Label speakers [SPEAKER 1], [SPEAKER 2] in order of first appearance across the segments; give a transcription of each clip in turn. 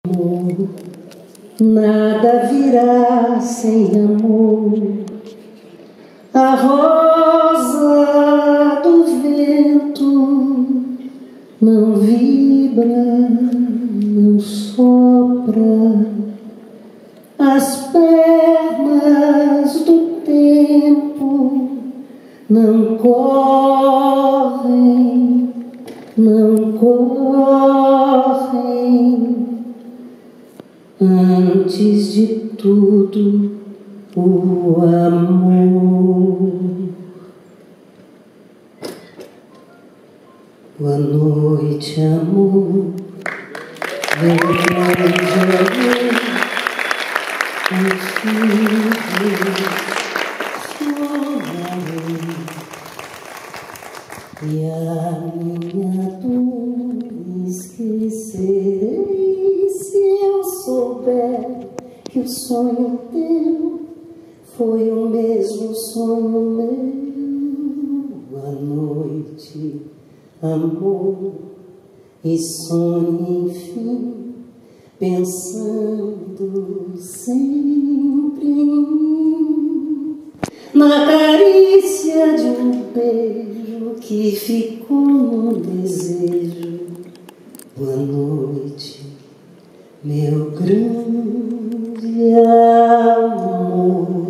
[SPEAKER 1] Nada virá sem amor. A rosa do vento não vibra, não sopra. As pernas do tempo não correm, não correm. Antes de tudo, o amor. Boa noite, amor. Boa noite, amor. Contigo chorarei. E a minha dor esquecerei se eu souber que o sonho teu foi o mesmo sonho meu. Boa noite, amor, e sonhe enfim, pensando sempre em mim, na carícia de um beijo que ficou no desejo. Boa noite, meu grande amor.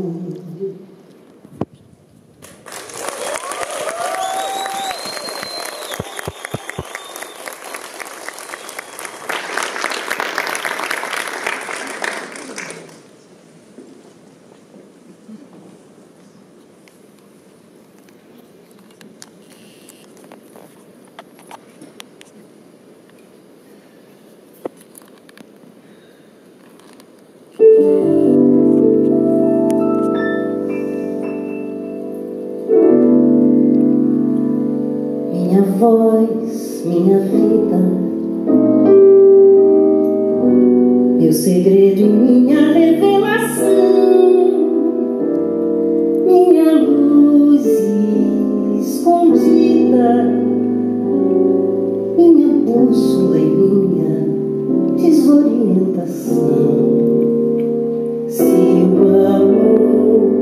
[SPEAKER 1] Minha voz, minha vida, meu segredo e minha revelação, minha luz escondida, minha bússola e minha desorientação. Se o amor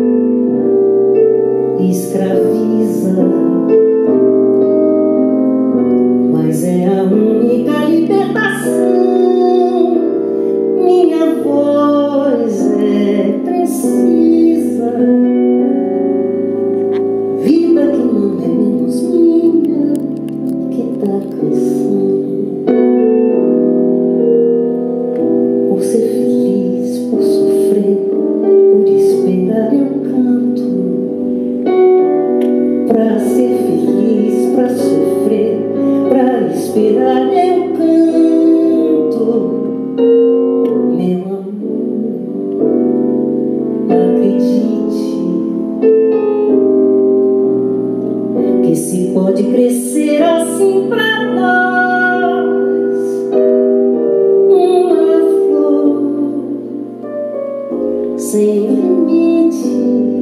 [SPEAKER 1] escraviza, mas é a única libertação. Minha voz é precisa, vida que não é menos minha que da canção. Por ser feliz, por sofrer, por esperar eu canto. Pra ser feliz, pra sofrer, pra esperar eu canto. Meu amor, acredite que se pode crescer assim pra nós uma flor sem limite.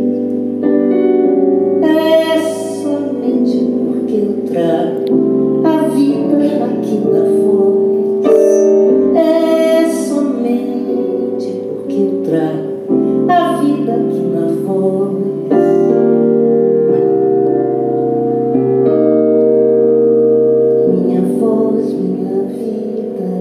[SPEAKER 1] É somente porque eu trago a vida aqui na voz. É somente porque eu trago a vida aqui na voz. Minha voz, minha vida.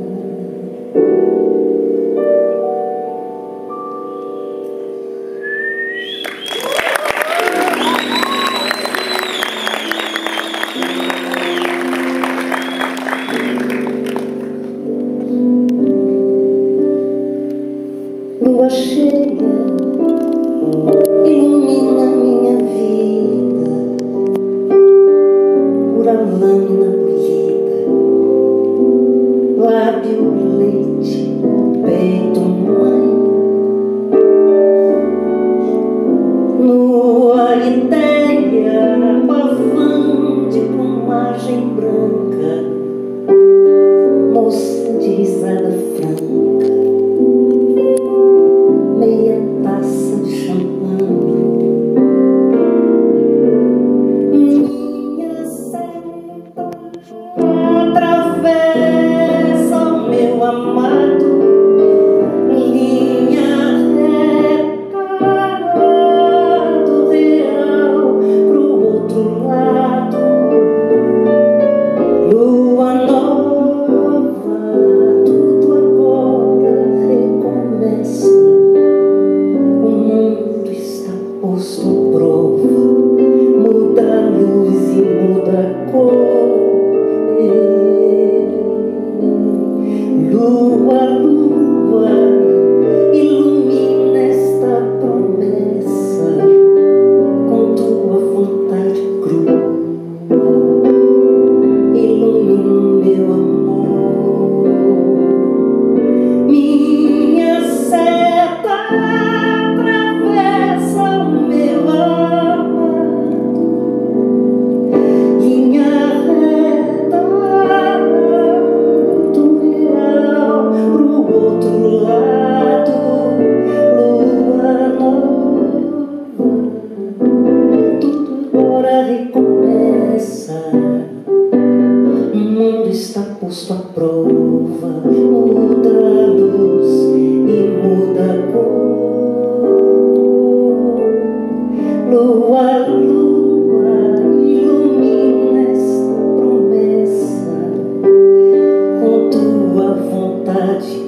[SPEAKER 1] Lua cheia ilumina minha vida, pura lâmina polida, lábio leite, peito mãe, lua ideia, pavão de plumagem branca, moça de risada franca, meia taça de champanhe. Minha seta atravessa o meu amar. Lua, lua, ilumina esta promessa com tua vontade crua. Ilumina meu amor, minha seta atravessa o meu amado, linha reta do real pro outro lado. Lua nova, tudo agora recomeça. O mundo está posto à prova, muda a luz e muda a cor. Lua, lua, ilumina esta promessa com tua vontade